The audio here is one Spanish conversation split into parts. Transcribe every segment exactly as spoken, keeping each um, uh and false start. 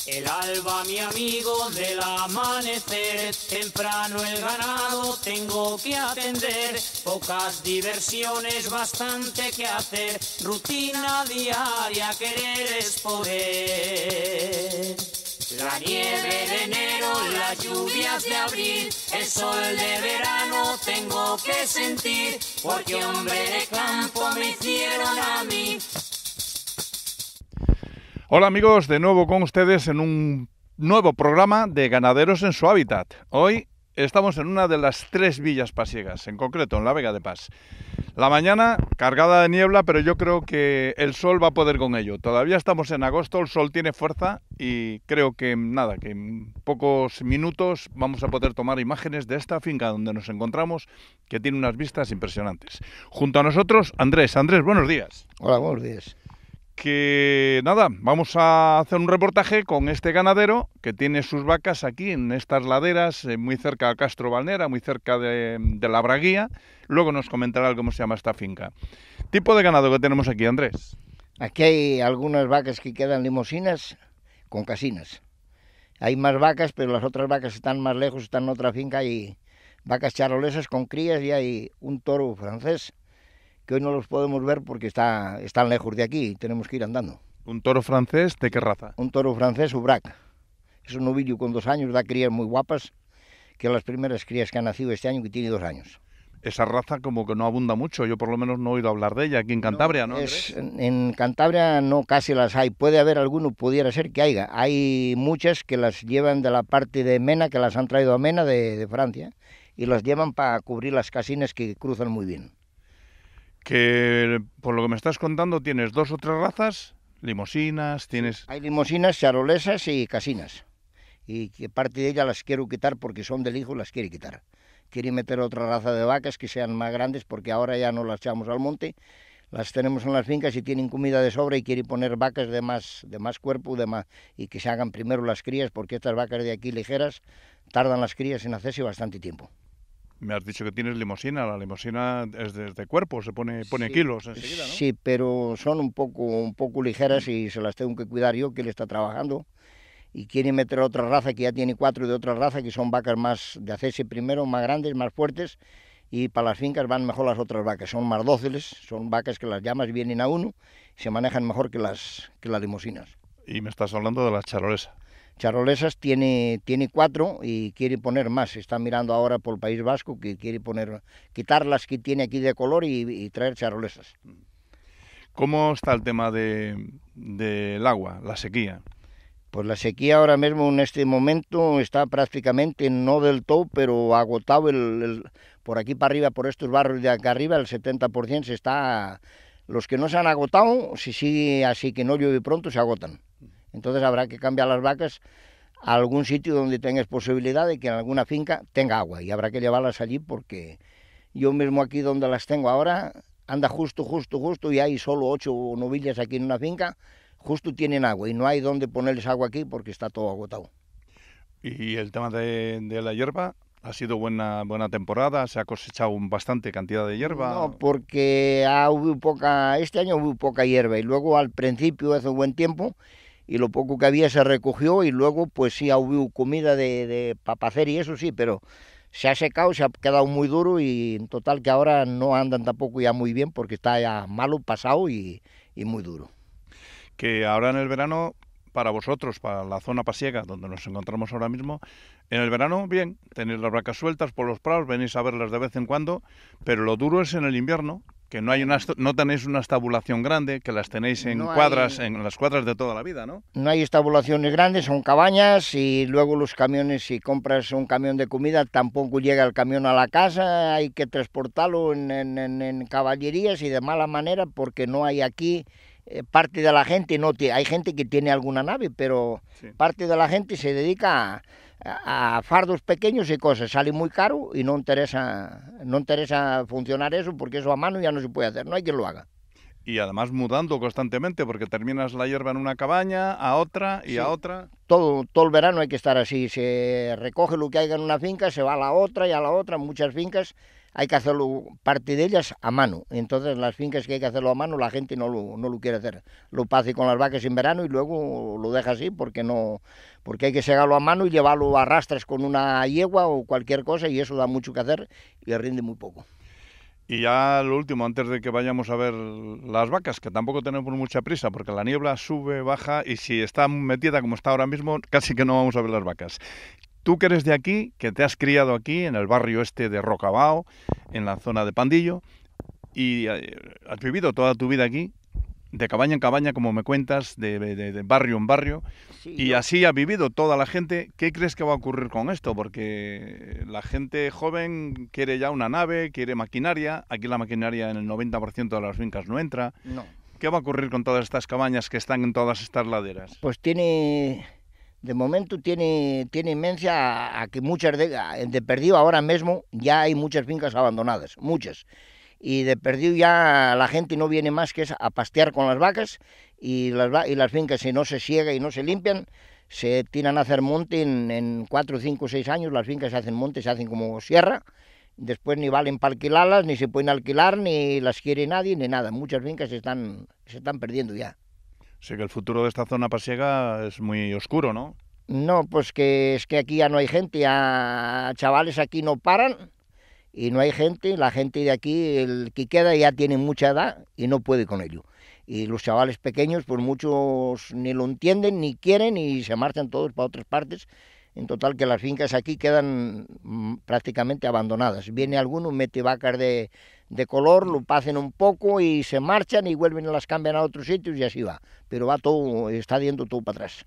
El alba, mi amigo, del amanecer, temprano el ganado tengo que atender, pocas diversiones, bastante que hacer, rutina diaria, querer es poder. La nieve de enero, las lluvias de abril, el sol de verano tengo que sentir, porque hombre de campo me hicieron a mí. Hola amigos, de nuevo con ustedes en un nuevo programa de Ganaderos en su Hábitat. Hoy estamos en una de las tres villas pasiegas, en concreto en la Vega de Pas. La mañana cargada de niebla, pero yo creo que el sol va a poder con ello. Todavía estamos en agosto, el sol tiene fuerza y creo que nada, que en pocos minutos vamos a poder tomar imágenes de esta finca donde nos encontramos, que tiene unas vistas impresionantes. Junto a nosotros, Andrés. Andrés, buenos días. Hola, buenos días. Que nada, vamos a hacer un reportaje con este ganadero que tiene sus vacas aquí en estas laderas, eh, muy cerca de Castro Valnera, muy cerca de, de la Braguía. Luego nos comentará cómo se llama esta finca. Tipo de ganado que tenemos aquí, Andrés. Aquí hay algunas vacas que quedan limosinas con casinas. Hay más vacas, pero las otras vacas están más lejos, están en otra finca. Hay vacas charolesas con crías y hay un toro francés que hoy no los podemos ver porque está, están lejos de aquí y tenemos que ir andando. ¿Un toro francés de qué raza? Un toro francés Ubrac. Es un novillo con dos años, da crías muy guapas, que las primeras crías que han nacido este año, que tiene dos años. Esa raza como que no abunda mucho, yo por lo menos no he oído hablar de ella aquí en Cantabria, ¿no? ¿no es, en Cantabria no casi las hay, puede haber alguno, pudiera ser que haya. Hay muchas que las llevan de la parte de Mena, que las han traído a Mena de, de Francia, y las llevan para cubrir las casinas que cruzan muy bien. Que por lo que me estás contando tienes dos o tres razas, limosinas, tienes... Hay limosinas, charolesas y casinas, y que parte de ellas las quiero quitar porque son del hijo, las quiere quitar. Quiere meter otra raza de vacas que sean más grandes porque ahora ya no las echamos al monte, las tenemos en las fincas y tienen comida de sobra y quiere poner vacas de más, de más cuerpo de más, y que se hagan primero las crías porque estas vacas de aquí ligeras tardan las crías en hacerse bastante tiempo. Me has dicho que tienes limosina, la limosina es de, de cuerpo, se pone, pone sí, kilos enseguida, ¿no? Sí, pero son un poco, un poco ligeras y se las tengo que cuidar yo, que él está trabajando, y quiere meter otra raza que ya tiene cuatro de otra raza, que son vacas más de hacerse primero, más grandes, más fuertes, y para las fincas van mejor las otras vacas, son más dóciles, son vacas que las llamas vienen a uno, y se manejan mejor que las, que las limosinas. Y me estás hablando de las charolesas. Charolesas tiene, tiene cuatro y quiere poner más. Está mirando ahora por el País Vasco que quiere poner, quitar las que tiene aquí de color y, y traer charolesas. ¿Cómo está el tema de, del agua, la sequía? Pues la sequía ahora mismo en este momento está prácticamente, no del todo, pero agotado. El, el, por aquí para arriba, por estos barrios de acá arriba, el setenta por ciento se está... Los que no se han agotado, si sigue así que no llueve pronto, se agotan. Entonces habrá que cambiar las vacas a algún sitio donde tengas posibilidad de que en alguna finca tenga agua y habrá que llevarlas allí porque yo mismo aquí donde las tengo ahora anda justo, justo, justo y hay solo ocho novillas aquí en una finca, justo tienen agua y no hay donde ponerles agua aquí porque está todo agotado. ¿Y el tema de, de la hierba? ¿Ha sido buena buena temporada? ¿Se ha cosechado bastante cantidad de hierba? No, porque ha hubo poca, este año hubo poca hierba y luego al principio hace buen tiempo y lo poco que había se recogió y luego pues sí hubo comida de, de para hacer y eso sí, pero se ha secado, se ha quedado muy duro y en total que ahora no andan tampoco ya muy bien porque está ya malo, pasado y, y muy duro. Que ahora en el verano, para vosotros, para la zona pasiega donde nos encontramos ahora mismo, en el verano bien, tenéis las vacas sueltas por los prados, venís a verlas de vez en cuando, pero lo duro es en el invierno, que no hay una no tenéis una estabulación grande, que las tenéis en no cuadras, hay, en las cuadras de toda la vida, ¿no? No hay estabulaciones grandes, son cabañas y luego los camiones, si compras un camión de comida, tampoco llega el camión a la casa, hay que transportarlo en, en, en, en caballerías y de mala manera porque no hay aquí, eh, parte de la gente, no hay gente que tiene alguna nave, pero sí. Parte de la gente se dedica a... a fardos pequeños y cosas, sale muy caro y no interesa, no interesa funcionar eso porque eso a mano ya no se puede hacer, no hay quien lo haga. Y además mudando constantemente porque terminas la hierba en una cabaña, a otra y sí. a otra. Todo, todo el verano hay que estar así, se recoge lo que haya en una finca, se va a la otra y a la otra, muchas fincas hay que hacerlo, parte de ellas, a mano. Entonces, las fincas que hay que hacerlo a mano, la gente no lo, no lo quiere hacer. Lo pase con las vacas en verano y luego lo deja así porque no, porque hay que segarlo a mano y llevarlo a rastras con una yegua o cualquier cosa, y eso da mucho que hacer y rinde muy poco. Y ya lo último, antes de que vayamos a ver las vacas, que tampoco tenemos mucha prisa, porque la niebla sube, baja, y si está metida como está ahora mismo, casi que no vamos a ver las vacas. Tú que eres de aquí, que te has criado aquí, en el barrio este de Rocabao, en la zona de Pandillo, y has vivido toda tu vida aquí, de cabaña en cabaña, como me cuentas, de, de, de barrio en barrio, sí, y yo... así ha vivido toda la gente. ¿Qué crees que va a ocurrir con esto? Porque la gente joven quiere ya una nave, quiere maquinaria. Aquí la maquinaria en el noventa por ciento de las fincas no entra. No. ¿Qué va a ocurrir con todas estas cabañas que están en todas estas laderas? Pues tiene, de momento tiene, tiene inmencia a, a que muchas de, de perdido ahora mismo ya hay muchas fincas abandonadas, muchas. Y de perdido ya la gente no viene más que es a pastear con las vacas, y las, y las fincas, si no se siega y no se limpian, se tiran a hacer monte. En, en cuatro, cinco, seis años las fincas se hacen monte, se hacen como sierra, después ni valen para alquilarlas, ni se pueden alquilar, ni las quiere nadie, ni nada. Muchas fincas se están, se están perdiendo ya. Sí, que el futuro de esta zona pasiega es muy oscuro, ¿no? No, pues que es que aquí ya no hay gente, ya chavales aquí no paran. Y no hay gente, la gente de aquí, el que queda ya tiene mucha edad y no puede con ello. Y los chavales pequeños, pues muchos ni lo entienden, ni quieren, y se marchan todos para otras partes. En total que las fincas aquí quedan prácticamente abandonadas. Viene alguno, mete vacas de, de color, lo pasen un poco y se marchan y vuelven y las cambian a otros sitios y así va. Pero va todo, está yendo todo para atrás.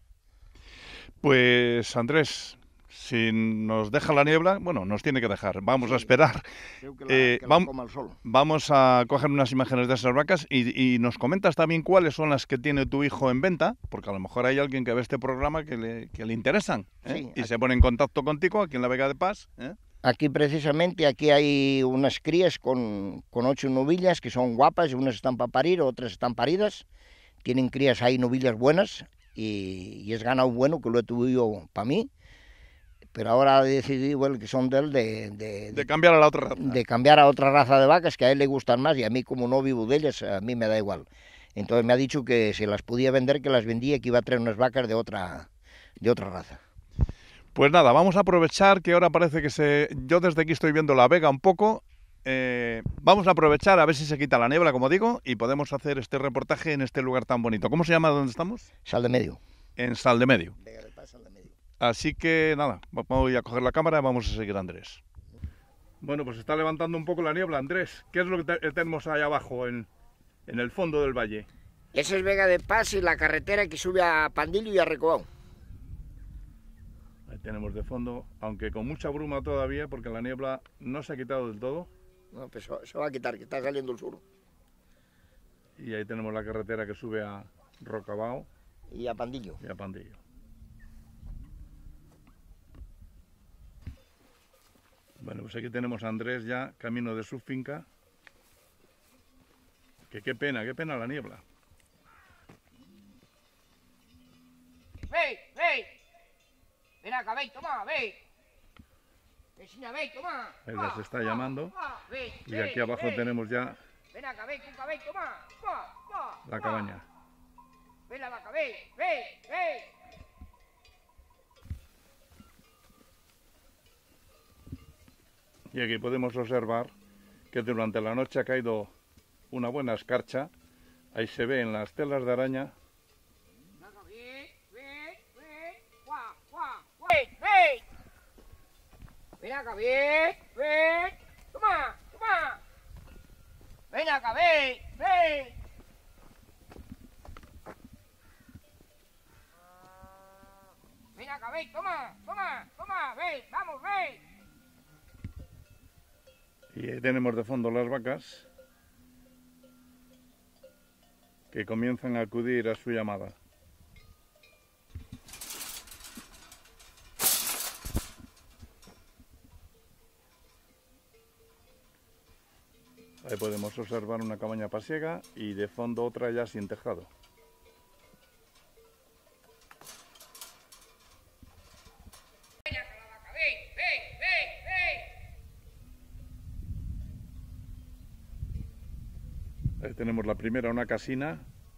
Pues Andrés, si nos deja la niebla, bueno, nos tiene que dejar, vamos sí, a esperar. Creo que la, eh, que la vam coma el sol. Vamos a coger unas imágenes de esas vacas y, y nos comentas también cuáles son las que tiene tu hijo en venta, porque a lo mejor hay alguien que ve este programa que le, que le interesan, ¿eh? Sí, y aquí se pone en contacto contigo aquí en la Vega de Paz, ¿eh? Aquí precisamente, aquí hay unas crías con, con ocho novillas que son guapas, unas están para parir, otras están paridas. Tienen crías ahí, novillas buenas, y, y es ganado bueno, que lo he tuvido yo para mí. Pero ahora he decidido, bueno, que son de él de, de, de cambiar a la otra raza. De cambiar a otra raza de vacas que a él le gustan más, y a mí, como no vivo de ellas, a mí me da igual. Entonces me ha dicho que si las podía vender, que las vendía, que iba a traer unas vacas de otra, de otra raza. Pues nada, vamos a aprovechar que ahora parece que se... Yo desde aquí estoy viendo la Vega un poco. Eh, vamos a aprovechar a ver si se quita la niebla, como digo, y podemos hacer este reportaje en este lugar tan bonito. ¿Cómo se llama donde estamos? Sal de Medio. En Sal de Medio. Vega de Paz, Sal de Medio. Así que nada, voy a coger la cámara y vamos a seguir a Andrés. Bueno, pues está levantando un poco la niebla, Andrés. ¿Qué es lo que te tenemos ahí abajo, en, en el fondo del valle? Esa es Vega de Paz y la carretera que sube a Pandillo y a Recobao. Ahí tenemos de fondo, aunque con mucha bruma todavía, porque la niebla no se ha quitado del todo. No, pues se va a quitar, que está saliendo el sur. Y ahí tenemos la carretera que sube a Rocabao. Y a Pandillo. Y a Pandillo. Bueno, pues aquí tenemos a Andrés ya, camino de su finca. Que qué pena, qué pena la niebla. ¡Ve, ve! Ven acá, ve, toma, ve. Vecina, ve, toma. Ahí las está llamando. Y aquí abajo tenemos ya ven acá, ve, cuca, ve, toma. Va, va, la cabaña. Ven la vaca, ve, ve, ve. Y aquí podemos observar que durante la noche ha caído una buena escarcha. Ahí se ve en las telas de araña. Ven acá, ve, ve. Toma, toma. Ven acá, ve, ve. Ven acá, ve, toma, toma, toma, ve, vamos, ve. Y ahí tenemos de fondo las vacas que comienzan a acudir a su llamada. Ahí podemos observar una cabaña pasiega y de fondo otra ya sin tejado. tenemos la primera, una casina.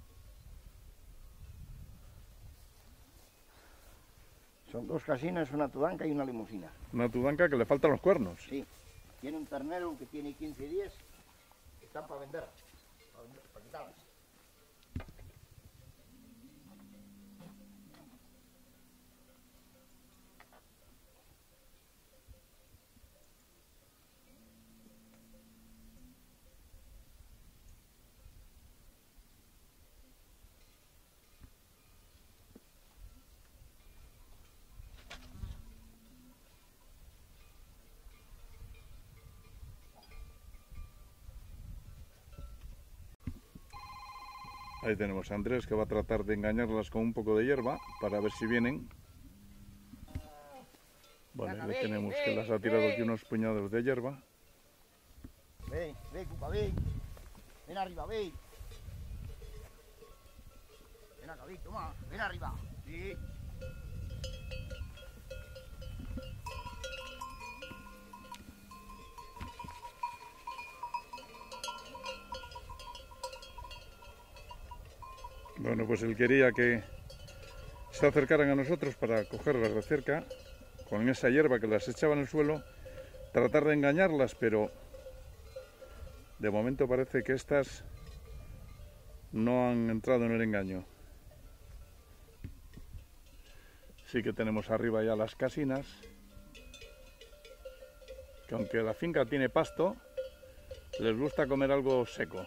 Son dos casinas, una tudanca y una limusina. Una tudanca que le faltan los cuernos. Sí. Tiene un ternero que tiene quince días. Están para vender. Para, vender, para quitarlas. Ahí tenemos a Andrés, que va a tratar de engañarlas con un poco de hierba para ver si vienen. Bueno, ya tenemos que las ha tirado aquí unos puñados de hierba. Ven, ven, Cuca, ven. Ven arriba, ven. Ven acá, ven, toma. Ven arriba. Sí. Bueno, pues él quería que se acercaran a nosotros para cogerlas de cerca, con esa hierba que las echaba en el suelo, tratar de engañarlas, pero de momento parece que estas no han entrado en el engaño. Sí que tenemos arriba ya las casinas, que aunque la finca tiene pasto, les gusta comer algo seco.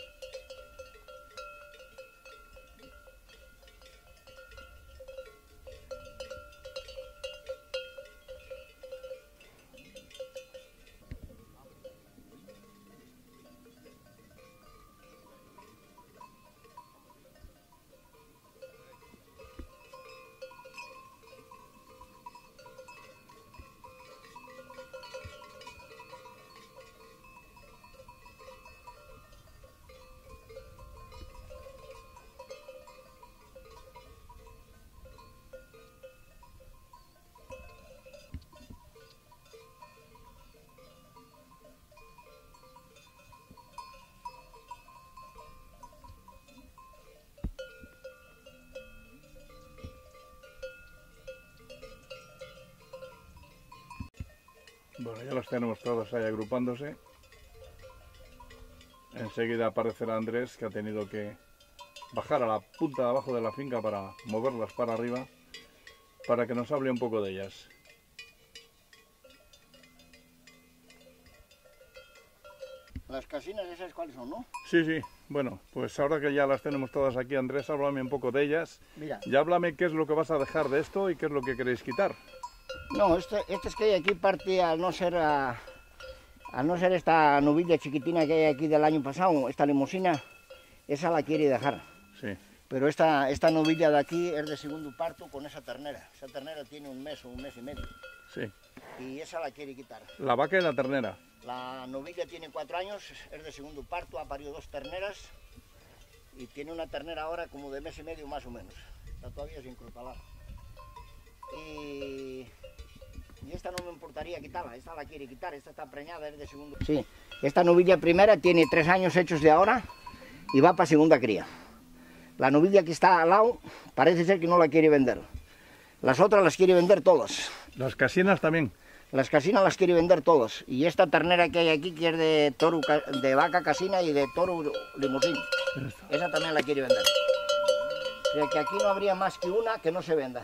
Bueno, ya los tenemos todos ahí agrupándose. Enseguida aparecerá Andrés, que ha tenido que bajar a la punta de abajo de la finca para moverlas para arriba, para que nos hable un poco de ellas. Las casinas esas, ¿cuáles son, no? Sí, sí. Bueno, pues ahora que ya las tenemos todas aquí, Andrés, háblame un poco de ellas. Mira. Y háblame qué es lo que vas a dejar de esto y qué es lo que queréis quitar. No, este, este es que hay aquí parte, al no ser a, al no ser esta nubilla chiquitina que hay aquí del año pasado, esta limusina, esa la quiere dejar. Sí. Pero esta, esta novilla de aquí es de segundo parto con esa ternera. Esa ternera tiene un mes o un mes y medio. Sí. Y esa la quiere quitar. La vaca y la ternera. La novilla tiene cuatro años, es de segundo parto, ha parido dos terneras y tiene una ternera ahora como de mes y medio más o menos. Está todavía sin crotalar. Y, y esta no me importaría quitarla, esta la quiere quitar, esta está preñada, es de segundo. Sí, esta novilla primera tiene tres años hechos de ahora y va para segunda cría. La novilla que está al lado parece ser que no la quiere vender. Las otras las quiere vender todas. Las casinas también. Las casinas las quiere vender todas. Y esta ternera que hay aquí, que es de toro, de vaca casina y de toro limusín, esa también la quiere vender. O sea que aquí no habría más que una que no se venda.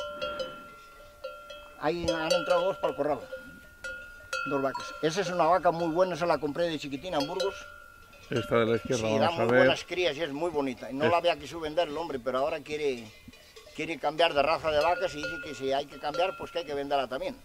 Ahí han entrado dos para el corral. Dos vacas. Esa es una vaca muy buena, esa la compré de chiquitina en Burgos. Esta de la izquierda, sí, da vamos a muy ver. buenas crías y es muy bonita. Y no es... la había quiso vender el hombre, pero ahora quiere, quiere cambiar de raza de vacas y dice que si hay que cambiar, pues que hay que venderla también.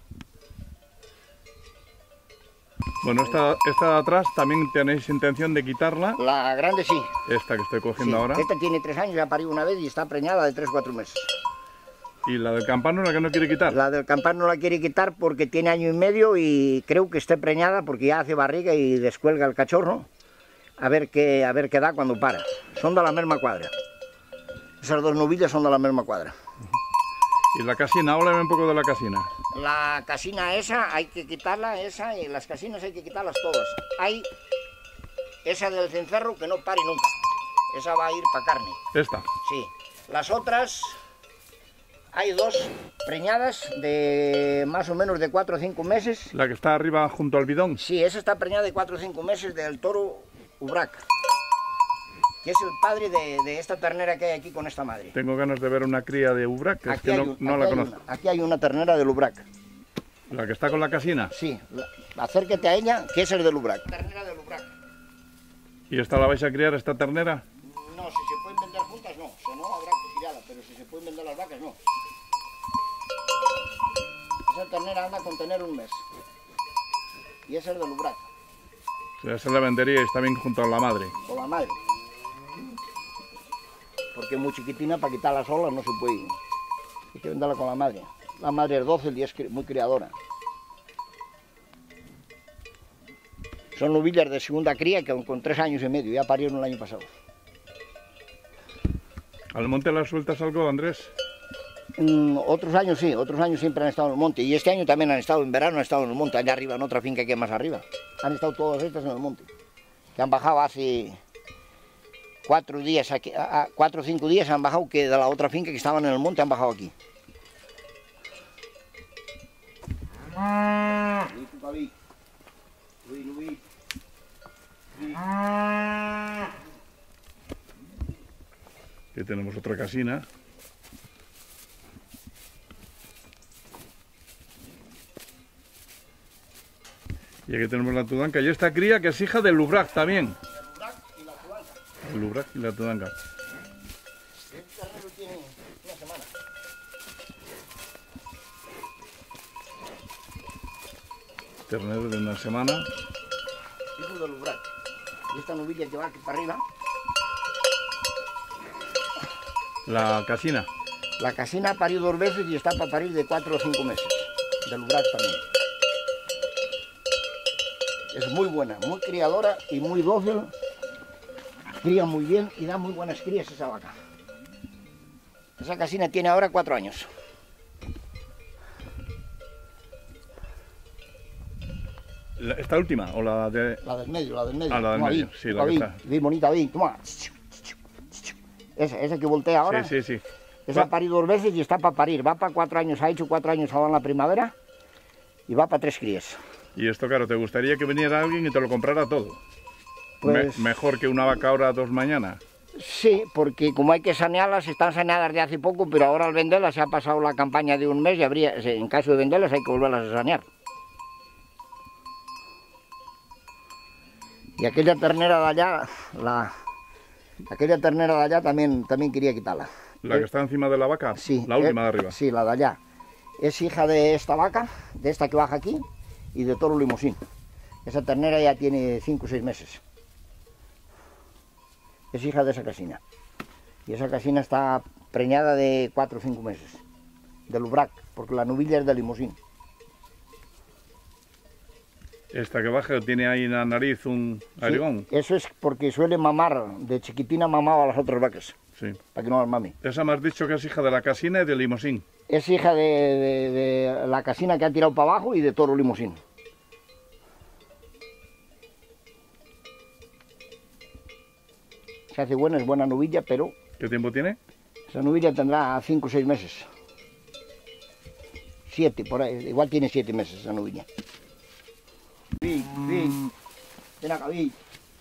Bueno, esta, esta de atrás también tenéis intención de quitarla. La grande sí. Esta que estoy cogiendo Sí, ahora. esta tiene tres años, ya parió una vez y está preñada de tres o cuatro meses. ¿Y la del campano la que no quiere quitar? La del campano no la quiere quitar porque tiene año y medio y creo que esté preñada porque ya hace barriga y descuelga el cachorro. A ver qué, a ver qué da cuando para. Son de la misma cuadra. Esas dos novillas son de la misma cuadra. ¿Y la casina? Háblame un poco de la casina. La casina esa hay que quitarla, esa, y las casinas hay que quitarlas todas. Hay esa del cencerro que no pare nunca. Esa va a ir para carne. Esta. Sí. Las otras, hay dos preñadas de más o menos de cuatro o cinco meses. La que está arriba junto al bidón. Sí, esa está preñada de cuatro o cinco meses del toro Ubrac, que es el padre de, de esta ternera que hay aquí con esta madre. Tengo ganas de ver una cría de Ubrac, que es que no, un, no la hay conozco. Una, aquí hay una ternera del Ubrac. ¿La que está con la casina? Sí, la, acérquete a ella, que es el del Ubrac. Ternera del Ubrac. ¿Y esta la vais a criar, esta ternera? No, si se pueden vender juntas no, si no habrá que criarla, pero si se pueden vender las vacas no. Esa ternera anda con tener un mes. Y es el del Ubrac. O sea, se la venderíais también junto a la madre. Con la madre. Porque es muy chiquitina, para quitarla sola no se puede. Hay que venderla con la madre. La madre es dócil y es muy criadora. Son novillas de segunda cría que con tres años y medio, ya parieron el año pasado. ¿Al monte las sueltas algo, Andrés? Mm, otros años sí, otros años siempre han estado en el monte. Y este año también han estado, en verano han estado en el monte, allá arriba, en otra finca que hay más arriba. Han estado todas estas en el monte. Que han bajado hace cuatro días, aquí, a, a, cuatro o cinco días han bajado, que de la otra finca que estaban en el monte han bajado aquí. Aquí tenemos otra casina. Y aquí tenemos la tudanca. Y esta cría que es hija del Ubrac también. El Ubrac y la tudanca. Este ternero tiene una semana. Ternero de una semana. Hijo del Ubrac. Y esta novilla que va aquí para arriba. La casina. La casina ha parido dos veces y está para parir de cuatro o cinco meses. Del Ubrac también. Es muy buena, muy criadora y muy dócil. Cría muy bien y da muy buenas crías esa vaca. Esa casina tiene ahora cuatro años. La- ¿Esta última o la de...? La del medio, la del medio. Ah, la del Toma, medio, ahí, sí, la ahí, que está. bien bonita, ahí, toma. Esa, esa que voltea ahora. Sí, sí, sí. Esa ha parido dos veces y está para parir. Va para cuatro años, ha hecho cuatro años ahora en la primavera y va para tres crías. Y esto, claro, ¿te gustaría que viniera alguien y te lo comprara todo? Pues- Me- mejor que una vaca ahora dos mañana. Sí, porque como hay que sanearlas, están saneadas de hace poco, pero ahora al venderlas se ha pasado la campaña de un mes y habría, en caso de venderlas hay que volverlas a sanear. Y aquella ternera de allá, la, aquella ternera de allá también, también quería quitarla. ¿La que está encima de la vaca? Sí, La última eh, de arriba. Sí, la de allá. Es hija de esta vaca, de esta que baja aquí, y de toro limosín. Esa ternera ya tiene cinco o seis meses. Es hija de esa casina. Y esa casina está preñada de cuatro o cinco meses. Del Ubrac, porque la novilla es de limosín. Esta que baja tiene ahí en la nariz un arigón. Sí, eso es porque suele mamar, de chiquitina mamaba a las otras vacas, Sí. para que no las mame. Esa me has dicho que es hija de la casina y de limosín. Es hija de, de- de la casina que ha tirado para abajo y de toro limosín. Se hace buena, es buena novilla, pero ¿Qué tiempo tiene? esa novilla tendrá cinco o seis meses. Siete, por ahí, igual tiene siete meses esa novilla. Ven, ven, ven acá, ven.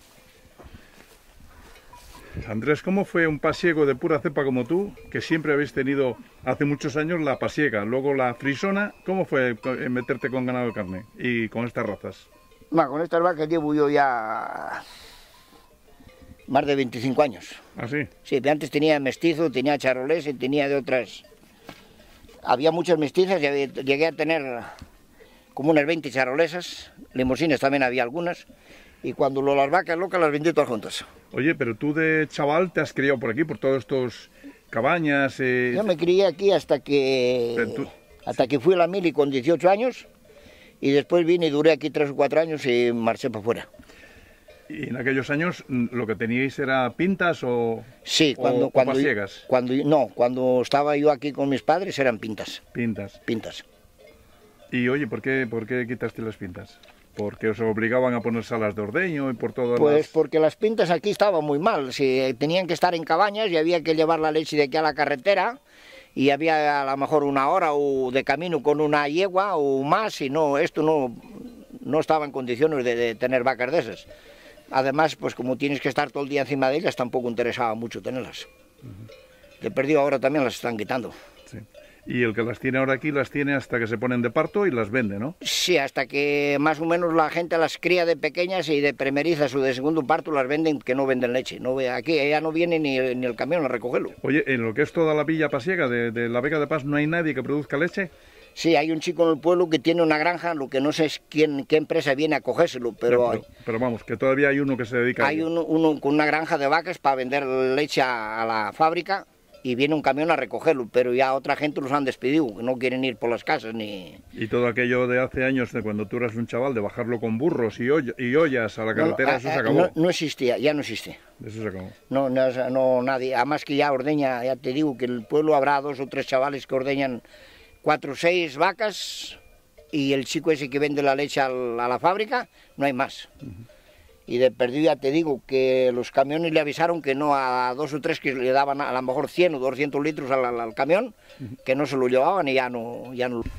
Andrés, ¿cómo fue un pasiego de pura cepa como tú, que siempre habéis tenido hace muchos años la pasiega, luego la frisona? ¿Cómo fue co- eh, meterte con ganado de carne y con estas razas? Ma, con estas vacas llevo yo ya más de veinticinco años. ¿Así? Sí, pero antes tenía mestizo, tenía charolés y tenía de otras. Había muchas mestizas y había- llegué a tener como unas veinte charolesas, limosines también había algunas, y cuando lo, las vacas locas las vendí todas juntas. Oye, pero tú de chaval te has criado por aquí, por todos estos cabañas. Eh... Yo me crié aquí hasta que Pero tú- hasta que fui a la mili con dieciocho años, y después vine y duré aquí tres o cuatro años y marché para afuera. Y en aquellos años mm, lo que teníais era pintas o, Sí, o- cuando, o cuando, pasiegas. cuando, no, cuando estaba yo aquí con mis padres eran pintas, Pintas. pintas. Y oye, ¿por qué, por qué quitaste las pintas? porque os obligaban a poner salas de ordeño y por todo. Pues las... porque las pintas aquí estaban muy mal, si tenían que estar en cabañas y había que llevar la leche de aquí a la carretera y había a lo mejor una hora o de camino con una yegua o más y no, esto no, no estaba en condiciones de, de tener vacas de esas. Además, pues como tienes que estar todo el día encima de ellas, tampoco interesaba mucho tenerlas. Uh-huh. De perdido ahora también las están quitando. Sí. Y el que las tiene ahora aquí las tiene hasta que se ponen de parto y las vende, ¿no? Sí, hasta que más o menos la gente las cría de pequeñas y de primerizas o de segundo parto las venden, que no venden leche. No, aquí ya no viene ni, ni el camión a recogerlo. Oye, en lo que es toda la villa pasiega de, de la Vega de Pas, ¿no hay nadie que produzca leche? Sí, hay un chico en el pueblo que tiene una granja, lo que no sé es quién, qué empresa viene a cogérselo, pero... Sí, pero, pero vamos, que todavía hay uno que se dedica hay a ello. Hay uno, uno con una granja de vacas para vender leche a, a la fábrica y viene un camión a recogerlo, pero ya otra gente los han despedido, que no quieren ir por las casas ni... Y todo aquello de hace años, de cuando tú eras un chaval, de bajarlo con burros y, olla, y ollas a la carretera, no, eso a, a, se acabó. No, no existía, ya no existe. Eso se acabó. No, no, no, nadie, además que ya ordeña, ya te digo que en el pueblo habrá dos o tres chavales que ordeñan cuatro o seis vacas y el chico ese que vende la leche al, a la fábrica, no hay más. Uh-huh. Y de perdido ya te digo que los camiones le avisaron que no a dos o tres que le daban a lo mejor cien o doscientos litros al, al, al camión, uh-huh. que no se lo llevaban y ya no, ya no.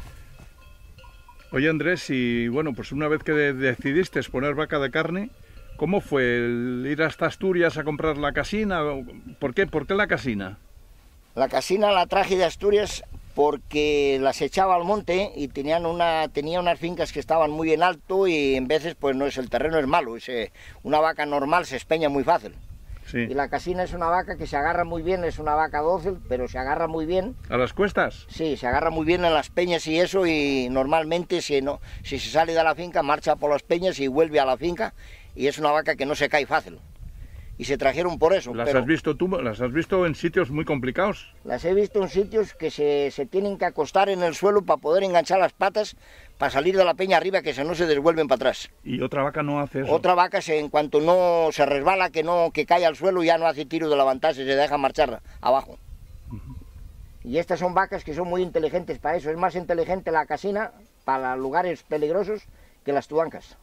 Oye Andrés, y bueno, pues una vez que decidiste poner vaca de carne, ¿cómo fue el ir hasta Asturias a comprar la casina? ¿Por qué, ¿Por qué la casina? La casina la traje de Asturias porque las echaba al monte y tenían una, tenía unas fincas que estaban muy en alto y en veces pues no es, el terreno es malo, es, eh, una vaca normal se espeña muy fácil. Sí. Y la casina es una vaca que se agarra muy bien, es una vaca dócil, pero se agarra muy bien. ¿A las cuestas? Sí, se agarra muy bien en las peñas y eso, y normalmente si, no, si se sale de la finca marcha por las peñas y vuelve a la finca, y es una vaca que no se cae fácil. Y se trajeron por eso. ¿Las pero has visto tú? ¿Las has visto en sitios muy complicados? Las he visto en sitios que se, se tienen que acostar en el suelo para poder enganchar las patas para salir de la peña arriba, que se no se devuelven para atrás. ¿Y otra vaca no hace eso? Otra vaca, se, en cuanto no se resbala, que no que cae al suelo, ya no hace tiro de levantarse, se deja marchar abajo. Uh-huh. Y estas son vacas que son muy inteligentes para eso. Es más inteligente la casina para lugares peligrosos que las tuancas.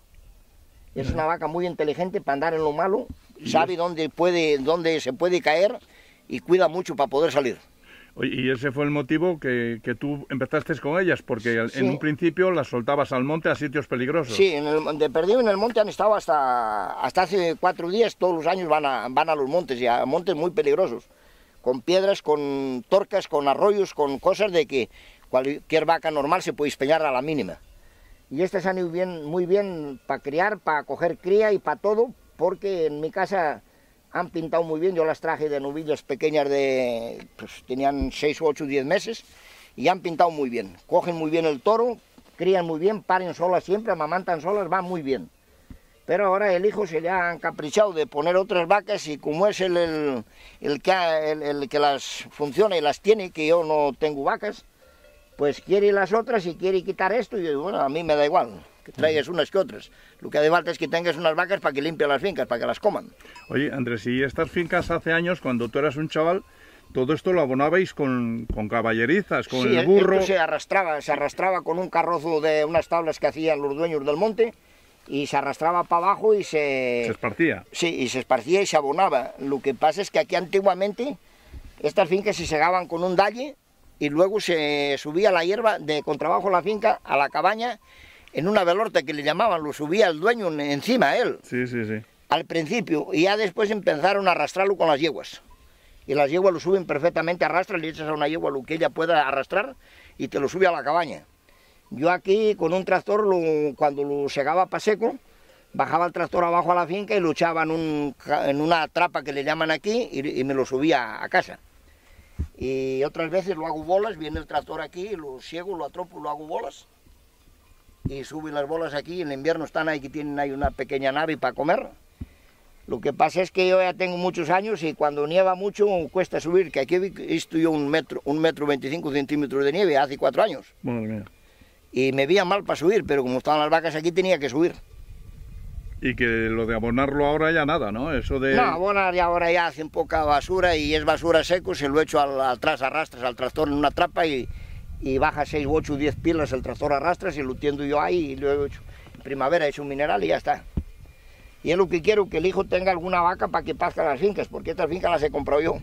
Es una vaca muy inteligente para andar en lo malo, sabe dónde, puede, dónde se puede caer y cuida mucho para poder salir. Oye, y ese fue el motivo que, que tú empezaste con ellas, porque sí. En un principio las soltabas al monte a sitios peligrosos. Sí, en el, de perdido en el monte han estado hasta, hasta hace cuatro días, todos los años van a, van a los montes, y a montes muy peligrosos, con piedras, con torcas, con arroyos, con cosas de que cualquier vaca normal se puede espeñar a la mínima. Y estas han ido bien, muy bien para criar, para coger cría y para todo, porque en mi casa han pintado muy bien. Yo las traje de novillas pequeñas de, pues tenían seis, ocho, diez meses, y han pintado muy bien. Cogen muy bien el toro, crían muy bien, paren solas siempre, amamantan solas, van muy bien. Pero ahora el hijo se le ha encaprichado de poner otras vacas, y como es el, el, el, que, el, el que las funciona y las tiene, que yo no tengo vacas, pues quiere las otras y quiere quitar esto, y bueno, a mí me da igual, que traigas unas que otras. Lo que hace falta es que tengas unas vacas para que limpien las fincas, para que las coman. Oye, Andrés, y estas fincas hace años, cuando tú eras un chaval, todo esto lo abonabais con, con caballerizas, con sí, el burro. Esto se arrastraba, se arrastraba con un carrozo de unas tablas que hacían los dueños del monte, y se arrastraba para abajo y se... ¿Se esparcía? Sí, y se esparcía y se abonaba. Lo que pasa es que aquí antiguamente estas fincas se segaban con un dalle, y luego se subía la hierba de contrabajo la finca a la cabaña en una velorta que le llamaban, lo subía el dueño encima él. Sí, sí, sí. Al principio, y ya después empezaron a arrastrarlo con las yeguas. Y las yeguas lo suben perfectamente, arrastran, le echas a una yegua lo que ella pueda arrastrar y te lo sube a la cabaña. Yo aquí con un tractor, lo, cuando lo segaba para seco, bajaba el tractor abajo a la finca y lo echaba en, un, en una trapa que le llaman aquí, y, y me lo subía a casa. Y otras veces lo hago bolas, viene el tractor aquí, lo ciego, lo atropo, lo hago bolas, y suben las bolas aquí. En el invierno están ahí, que tienen ahí una pequeña nave para comer. Lo que pasa es que yo ya tengo muchos años, y cuando nieva mucho cuesta subir, que aquí he visto yo un metro, un metro veinticinco centímetros de nieve hace cuatro años. Madre mía. Y me veía mal para subir, pero como estaban las vacas aquí tenía que subir. Y que lo de abonarlo ahora ya nada, ¿no? Eso de... No, abonar ya ahora ya hacen poca basura, y es basura seco, se lo echo al, atrás, arrastras al tractor en una trapa, y, y baja seis, ocho, diez pilas el tractor arrastras, y lo tiendo yo ahí y lo he hecho. primavera es un mineral y ya está. Y es lo que quiero, que el hijo tenga alguna vaca para que pasque las fincas, porque estas fincas las he comprado yo.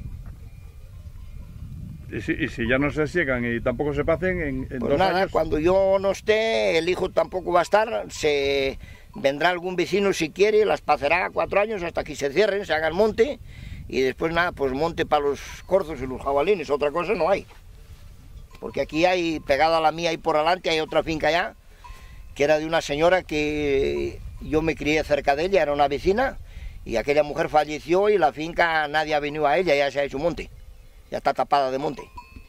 Y si, y si ya no se siegan y tampoco se pasen en, en Pues dos nada, años... cuando yo no esté, el hijo tampoco va a estar, se vendrá algún vecino si quiere, las pasará cuatro años hasta que se cierren, se haga el monte, y después nada, pues monte para los corzos y los jabalines, otra cosa no hay. Porque aquí hay, pegada a la mía y por adelante, hay otra finca allá, que era de una señora que yo me crié cerca de ella, era una vecina, y aquella mujer falleció y la finca nadie ha venido a ella, ya se ha hecho monte, ya está tapada de monte.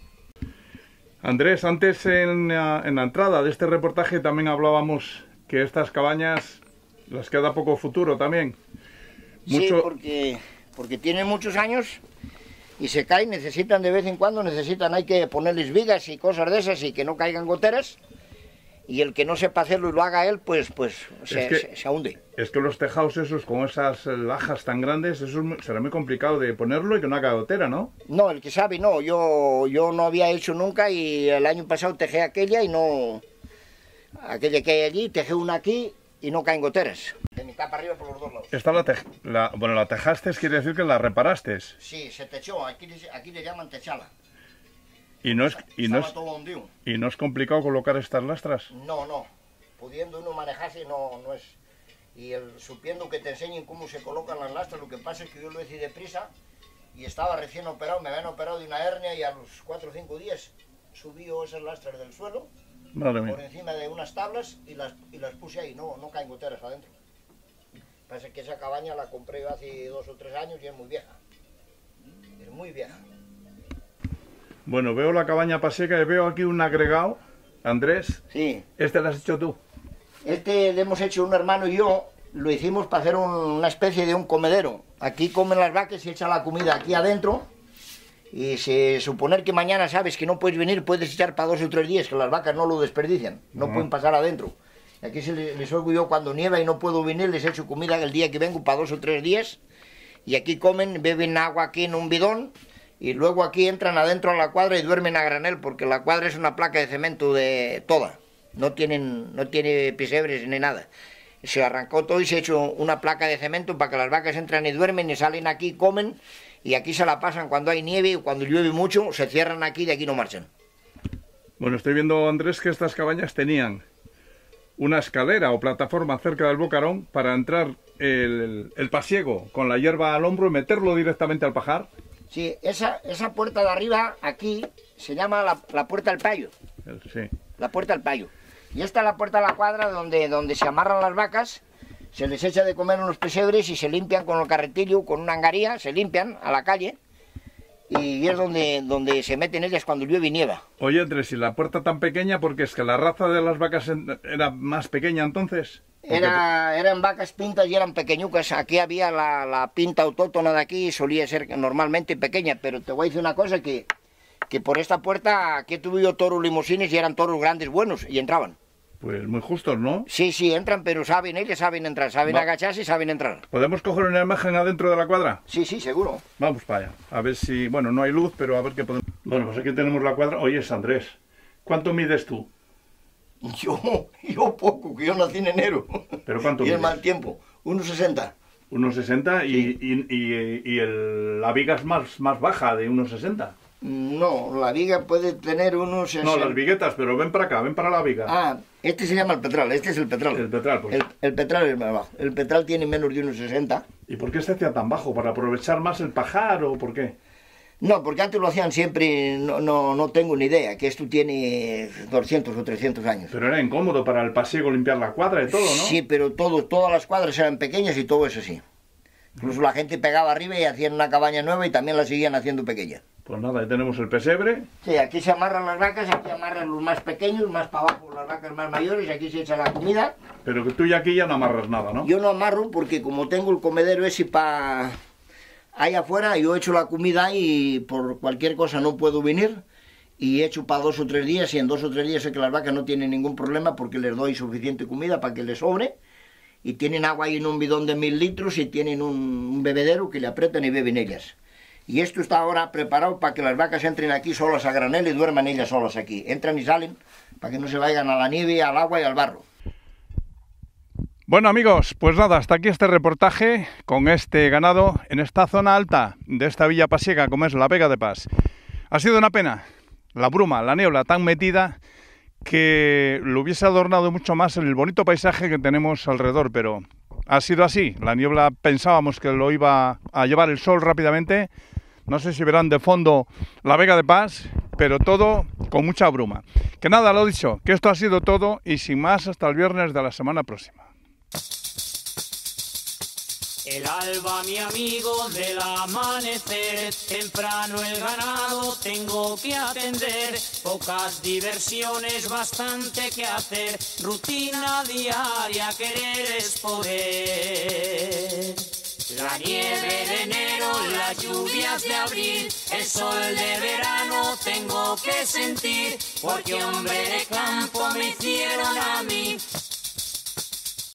Andrés, antes en la, en la entrada de este reportaje también hablábamos que estas cabañas les queda poco futuro también. Mucho... Sí, porque, porque tienen muchos años y se caen, necesitan de vez en cuando, necesitan, hay que ponerles vigas y cosas de esas y que no caigan goteras. Y el que no sepa hacerlo y lo haga él, pues, pues se, que, se, se hunde. Es que los tejados esos, con esas lajas tan grandes, eso es muy, será muy complicado de ponerlo y que no haga gotera, ¿no? No, el que sabe no, yo, yo no había hecho nunca y el año pasado tejé aquella y no... Aquella que hay allí, tejé una aquí y no caen goteras. De mitad para arriba por los dos lados. Esta la, te, la bueno, la tejaste, quiere decir que la reparaste. Sí, se techó, aquí, aquí le llaman techala. ¿Y no, es, y, no es, ¿Y no es complicado colocar estas lastras? No, no. Pudiendo uno manejarse no, no es... Y el, supiendo que te enseñen cómo se colocan las lastras, lo que pasa es que yo lo hice deprisa y estaba recién operado, me habían operado de una hernia y a los cuatro o cinco días subí esas lastras del suelo, Madre mía, por encima de unas tablas y las, y las puse ahí, no, no caen goteras adentro. Pasa que esa cabaña la compré yo hace dos o tres años y es muy vieja. Es muy vieja. Bueno, veo la cabaña pasieca y veo aquí un agregado. Andrés, Sí. ¿este lo has hecho tú? Este le hemos hecho un hermano y yo, lo hicimos para hacer un, una especie de un comedero. Aquí comen las vacas y echan la comida aquí adentro. Y se suponer que mañana sabes que no puedes venir, puedes echar para dos o tres días, que las vacas no lo desperdician, no Uh-huh. pueden pasar adentro. Y aquí se les, les oigo yo cuando nieva y no puedo venir, les echo comida el día que vengo para dos o tres días. Y aquí comen, beben agua aquí en un bidón. Y luego aquí entran adentro a la cuadra y duermen a granel, porque la cuadra es una placa de cemento de toda. No tienen, no tiene pesebres ni nada. Se arrancó todo y se ha hecho una placa de cemento para que las vacas entran y duermen y salen aquí, comen, y aquí se la pasan cuando hay nieve o cuando llueve mucho, se cierran aquí y de aquí no marchan. Bueno, estoy viendo, Andrés, que estas cabañas tenían una escalera o plataforma cerca del bocarón para entrar el, el pasiego con la hierba al hombro y meterlo directamente al pajar. Sí, esa, esa puerta de arriba, aquí, se llama la, la puerta del payo. El- Sí. La puerta del payo. Y esta es la puerta de la cuadra donde, donde se amarran las vacas, se les echa de comer en los pesebres y se limpian con el carretillo, con una angaría, se limpian a la calle. Y es donde, donde se meten ellas cuando llueve y nieva. Oye, Andrés, ¿y la puerta tan pequeña porque es que la raza de las vacas en- era más pequeña entonces? Porque- Era, eran vacas pintas y eran pequeñucas. Aquí había la, la pinta autóctona de aquí, solía ser normalmente pequeña, pero te voy a decir una cosa, que, que por esta puerta aquí tuve yo toros limosines y eran toros grandes buenos y entraban. Pues muy justos, ¿no? Sí, sí, entran, pero saben, ellas saben entrar, saben Va. agacharse y saben entrar. ¿Podemos coger una imagen adentro de la cuadra? Sí, sí, seguro. Vamos para allá. A ver si... Bueno, no hay luz, pero a ver qué podemos... Bueno, pues aquí tenemos la cuadra. Oye, es Andrés, ¿cuánto mides tú? Yo, yo poco, que yo nací en enero. ¿Pero cuánto Y el mides? mal tiempo, uno sesenta. uno sesenta y, y, y, y el- la viga es más, más baja, de uno sesenta. No, la viga puede tener unos... No, las viguetas, pero ven para acá, ven para la viga. Ah, este se llama el petral, este es el petral. El petral, pues. El, el petral es más bajo. El petral tiene menos de uno sesenta. ¿Y por qué se hacía tan bajo? ¿Para aprovechar más el pajar o por qué? No, porque antes lo hacían siempre, no, no, no tengo ni idea, que esto tiene doscientos o trescientos años. Pero era incómodo para el pasiego limpiar la cuadra y todo, ¿no? Sí, pero todo, todas las cuadras eran pequeñas y todo eso sí. Incluso la gente pegaba arriba y hacían una cabaña nueva y también la seguían haciendo pequeña. Pues nada, ahí tenemos el pesebre. Sí, aquí se amarran las vacas, aquí amarran los más pequeños, más para abajo las vacas más mayores, aquí se echa la comida. Pero que tú ya aquí ya no amarras nada, ¿no? Yo no amarro porque como tengo el comedero ese para ahí afuera, yo echo la comida y por cualquier cosa no puedo venir y echo para dos o tres días y en dos o tres días sé que las vacas no tienen ningún problema porque les doy suficiente comida para que les sobre y tienen agua ahí en un bidón de mil litros y tienen un, un bebedero que le apretan y beben ellas. Y esto está ahora preparado para que las vacas entren aquí solas a granel y duerman ellas solas aquí. Entran y salen para que no se vayan a la nieve, al agua y al barro. Bueno amigos, pues nada, hasta aquí este reportaje con este ganado en esta zona alta de esta villa pasiega como es la Vega de Pas. Ha sido una pena, la bruma, la niebla tan metida que lo hubiese adornado mucho más el bonito paisaje que tenemos alrededor, pero ha sido así. La niebla pensábamos que lo iba a llevar el sol rápidamente. No sé si verán de fondo la Vega de Pas, pero todo con mucha bruma. Que nada, lo dicho, que esto ha sido todo y sin más hasta el viernes de la semana próxima. El alba, mi amigo, del amanecer, temprano el ganado tengo que atender, pocas diversiones, bastante que hacer, rutina diaria, querer es poder. La nieve de enero, las lluvias de abril, el sol de verano tengo que sentir, porque hombre de campo me hicieron a mí.